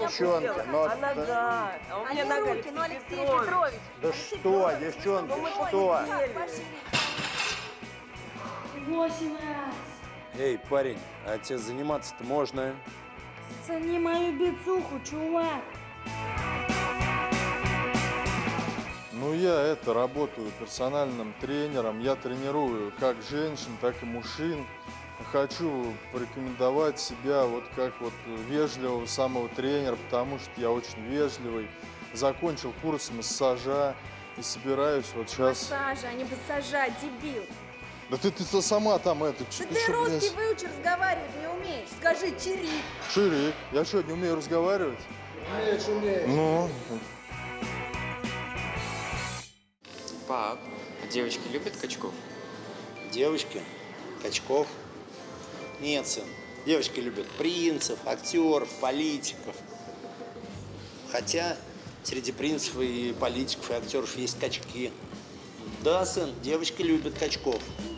Девчонки, но... А нога? А у меня нога, руки, ну, Алексей Петрович. Да что, девчонки, что? 8 раз. Эй, парень, а тебе заниматься-то можно? Зацени мою бицуху, чувак. Ну, я работаю персональным тренером. Я тренирую как женщин, так и мужчин. Хочу порекомендовать себя вот как вот вежливого самого тренера, потому что я очень вежливый. Закончил курс массажа и собираюсь вот сейчас... Массажа, а не массажа, дебил. Да ты сама там Да ты русский выучи, разговаривать не умеешь. Скажи чирик. Чирик. Я что, не умею разговаривать? Умеешь. Ну... Пап, а девочки любят качков? Девочки? Качков? Нет, сын. Девочки любят принцев, актеров, политиков. Хотя среди принцев и политиков и актеров есть качки. Да, сын, девочки любят качков.